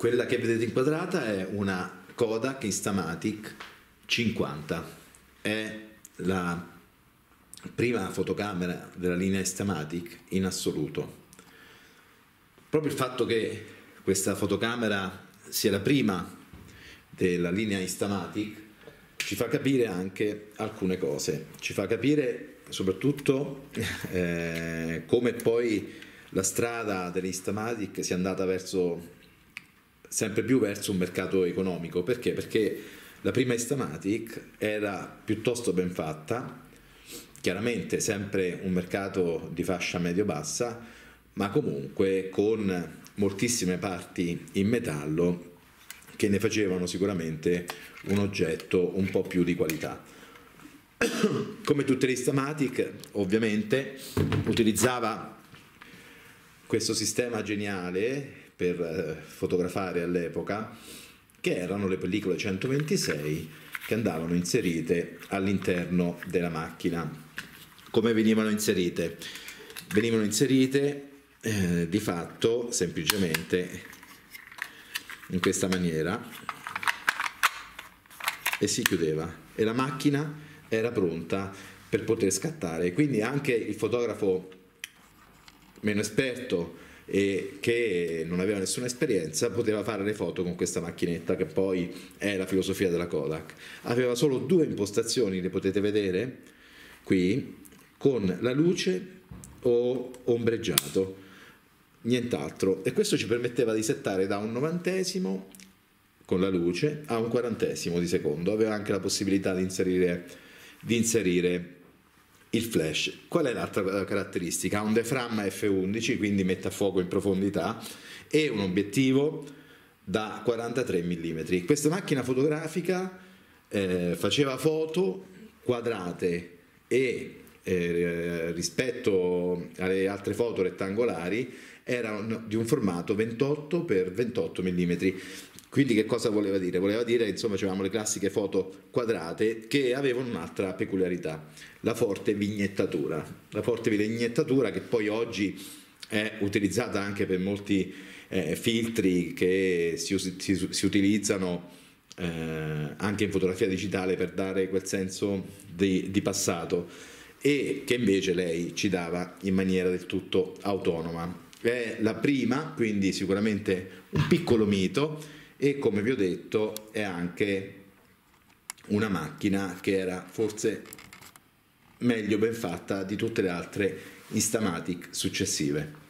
Quella che vedete inquadrata è una Kodak Instamatic 50, è la prima fotocamera della linea Instamatic in assoluto. Proprio il fatto che questa fotocamera sia la prima della linea Instamatic ci fa capire anche alcune cose, ci fa capire soprattutto come poi la strada dell'Instamatic sia andata sempre più verso un mercato economico. Perché? Perché la prima Instamatic era piuttosto ben fatta, chiaramente sempre un mercato di fascia medio-bassa, ma comunque con moltissime parti in metallo che ne facevano sicuramente un oggetto un po' più di qualità. Come tutte le Instamatic, ovviamente utilizzava questo sistema geniale per fotografare all'epoca, che erano le pellicole 126 che andavano inserite all'interno della macchina. Come venivano inserite? Venivano inserite di fatto semplicemente in questa maniera e si chiudeva e la macchina era pronta per poter scattare. Quindi anche il fotografo meno esperto e che non aveva nessuna esperienza poteva fare le foto con questa macchinetta, che poi è la filosofia della Kodak. Aveva solo due impostazioni, le potete vedere qui, con la luce o ombreggiato, nient'altro, e questo ci permetteva di settare da un 90esimo con la luce a un 40esimo di secondo. Aveva anche la possibilità di inserire il flash. Qual è l'altra caratteristica? Ha un diaframma f11, quindi mette a fuoco in profondità, e un obiettivo da 43 mm. Questa macchina fotografica faceva foto quadrate e rispetto alle altre foto rettangolari era di un formato 28 x 28 mm. Quindi che cosa voleva dire? Voleva dire, insomma, avevamo le classiche foto quadrate che avevano un'altra peculiarità, la forte vignettatura. La forte vignettatura che poi oggi è utilizzata anche per molti filtri che si utilizzano anche in fotografia digitale per dare quel senso di passato, e che invece lei ci dava in maniera del tutto autonoma. È la prima, quindi sicuramente un piccolo mito, e come vi ho detto è anche una macchina che era forse meglio ben fatta di tutte le altre Instamatic successive.